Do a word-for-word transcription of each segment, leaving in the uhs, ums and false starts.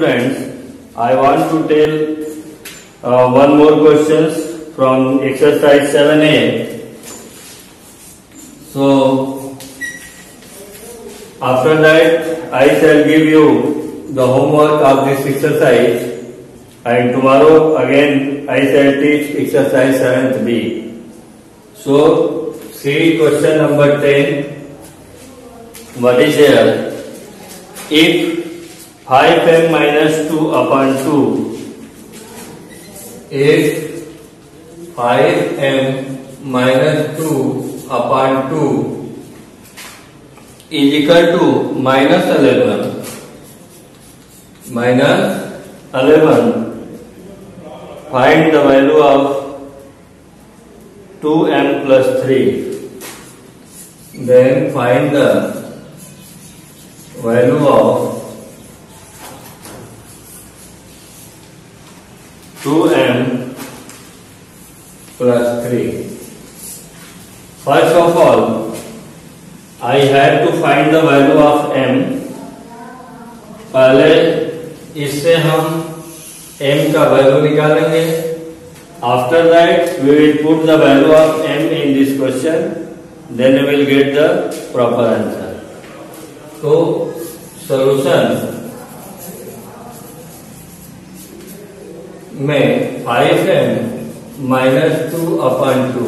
students, I want to tell uh, one more questions from exercise seven A. So, after that, I shall give you the homework of this exercise, and tomorrow again I shall teach exercise seventh B. So, see question number ten. What is here? If five m minus two upon two, if five m minus two upon two is equal to minus eleven, minus eleven, find the value of two m plus three. Then find the value of two m plus three. First of all, I have to find the value of m. पहले इससे हम m का value निकालेंगे. After that, we will put the value of m in this question. Then we will get the proper answer. तो solution में five M minus two upon two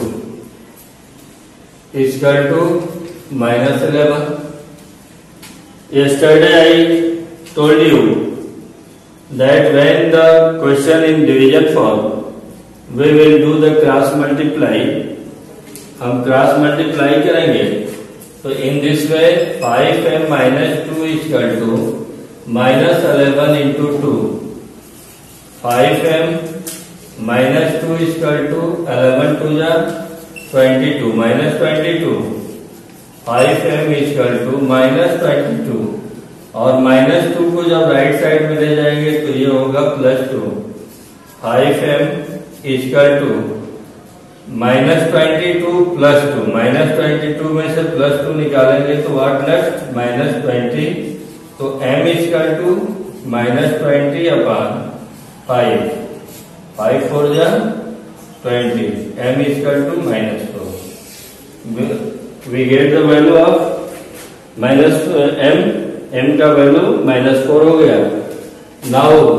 equal to minus eleven. Yesterday I told you that when the question in division form, we will do the cross multiply. हम cross multiply करेंगे. तो in this way five M minus two equal to minus eleven into two. Five M minus two equal to eleven two जा twenty two minus twenty two. Five M equal to minus twenty two और minus two को जब right side में ले जाएंगे तो ये होगा plus two. Five M equal to minus twenty two plus two. Minus twenty two में से प्लस टू निकालेंगे तो व्हाट लेफ्ट? Minus twenty. तो m equal to minus twenty upon five. Five four जा twenty. m equal to minus four. We get the value of minus m. m का value minus four हो गया. Now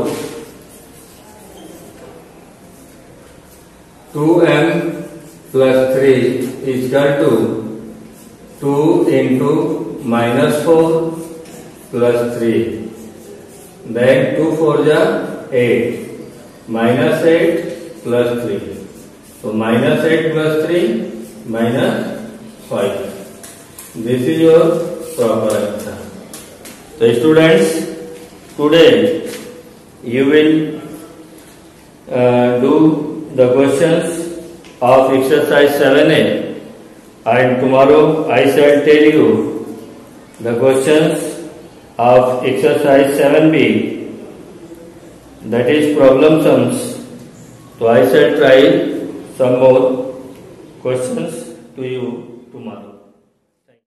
two M plus three equal to two into minus four plus three. Then two four जा eight minus eight plus three. तो minus eight plus three minus five. This is your proper answer. तो students, today you will do the questions of exercise seven A, and tomorrow I shall tell you the questions of exercise seven B, that is problem sums. So I shall try some more questions to you tomorrow.